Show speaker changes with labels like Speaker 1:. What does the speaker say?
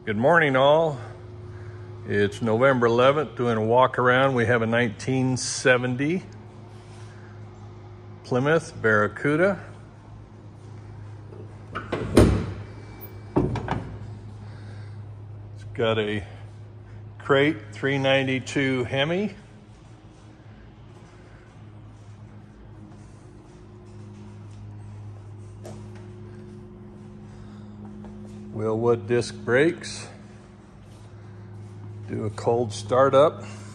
Speaker 1: Good morning, all. It's November 11th, doing a walk around. We have a 1970 Plymouth Barracuda. It's got a Crate 392 Hemi. Wheel wood disc brakes. Do a cold start up.